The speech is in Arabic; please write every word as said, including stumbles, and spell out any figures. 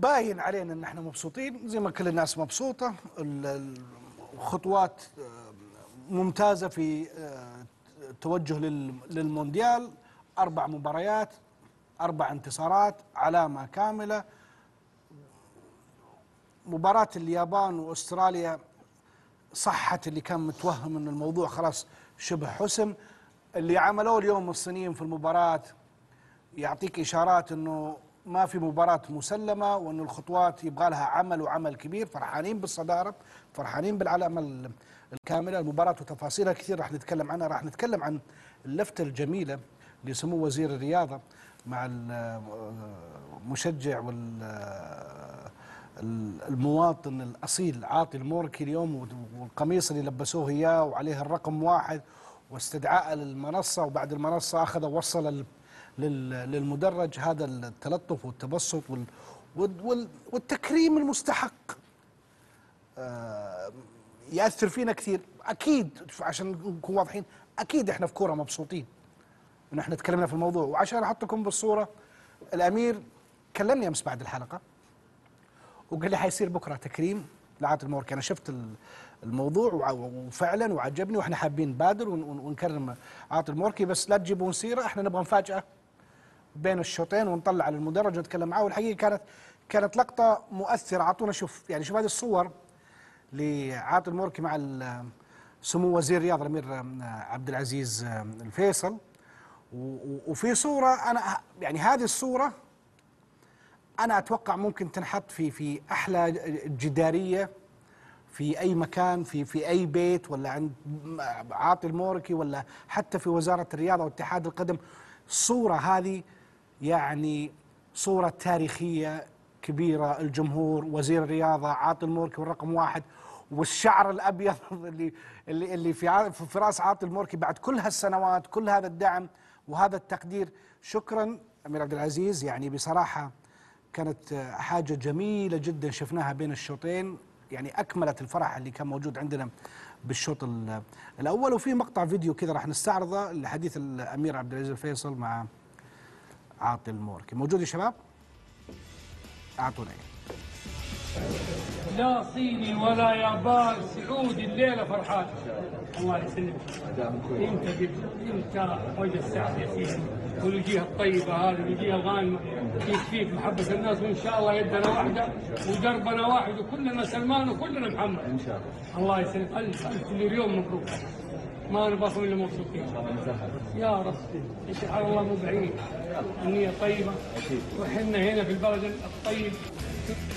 باين علينا ان احنا مبسوطين زي ما كل الناس مبسوطه. الخطوات ممتازه في التوجه للمونديال. اربع مباريات، اربع انتصارات، علامه كامله. مباراه اليابان واستراليا صحت اللي كان متوهم ان الموضوع خلاص شبه حسم. اللي عملوه اليوم الصينيين في المباراه يعطيك اشارات انه ما في مباراة مسلمة، وأن الخطوات يبغى لها عمل وعمل كبير. فرحانين بالصدارة، فرحانين بالعلامة الكاملة. المباراة وتفاصيلها كثير راح نتكلم عنها. راح نتكلم عن اللفتة الجميلة لسمو وزير الرياضة مع المشجع والمواطن الأصيل عاطي الموركي اليوم، والقميص اللي لبسوه إياه وعليه الرقم واحد، واستدعاء للمنصة، وبعد المنصة أخذ ووصل للمدرج. هذا التلطف والتبسط والتكريم المستحق يأثر فينا كثير. أكيد عشان نكون واضحين، أكيد إحنا في كورة مبسوطين إن إحنا تكلمنا في الموضوع. وعشان أحطكم بالصورة، الأمير كلمني أمس بعد الحلقة وقال لي حيصير بكرة تكريم لعاطي الموركي. أنا شفت الموضوع وفعلا وعجبني، وإحنا حابين نبادر ونكرم عاطي الموركي، بس لا تجيبون سيرة، إحنا نبغى مفاجأة بين الشوطين ونطلع على المدرج ونتكلم معاه. والحقيقه كانت كانت لقطه مؤثره. اعطونا شوف يعني شوف هذه الصور لعاطي الموركي مع سمو وزير الرياضه الامير عبد العزيز الفيصل. وفي صوره انا يعني هذه الصوره انا اتوقع ممكن تنحط في في احلى جداريه في اي مكان، في في اي بيت، ولا عند عاطي الموركي، ولا حتى في وزاره الرياضه واتحاد القدم. الصوره هذه يعني صورة تاريخية كبيرة. الجمهور، وزير الرياضة، عاطي الموركي والرقم واحد، والشعر الأبيض اللي اللي اللي في في راس عاطي الموركي بعد كل هالسنوات، كل هذا الدعم وهذا التقدير. شكرا أمير عبد العزيز، يعني بصراحة كانت حاجة جميلة جدا شفناها بين الشوطين، يعني أكملت الفرح اللي كان موجود عندنا بالشوط الأول. وفي مقطع فيديو كذا راح نستعرضه لحديث الأمير عبد العزيز الفيصل مع عاطي الموركي. موجود يا شباب؟ اعطونا اياه. لا صيني ولا يابان، سعودي الليله فرحان. الله يسلمك. انت انت وجه السعد يا سيدي، والوجيه الطيبه هذه، الوجيه الغانمه، يكفيك محبه الناس، وان شاء الله يدنا واحده ودربنا واحد، وكلنا سلمان وكلنا محمد ان شاء الله. الله يسلمك. الف الف مليون مبروك. ما نبغاكم الا مبسوطين يا رب. سبحان الله مو بعيد، النية طيبة، وحنا هنا في البلد الطيب.